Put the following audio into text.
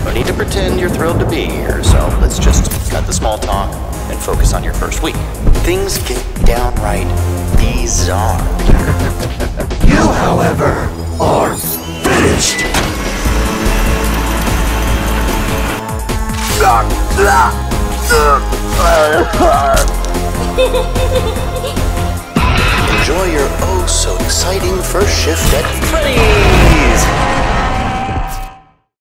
No need to pretend you're thrilled to be here, so let's just cut the small talk and focus on your first week. Things get downright bizarre. You, however, are finished! Enjoy your oh-so-exciting first shift at Freddy's!